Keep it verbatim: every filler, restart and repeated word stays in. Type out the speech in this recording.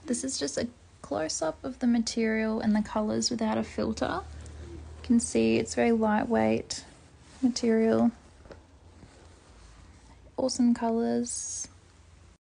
This is just a close-up of the material and the colours without a filter. You can see it's very lightweight material. Awesome colours.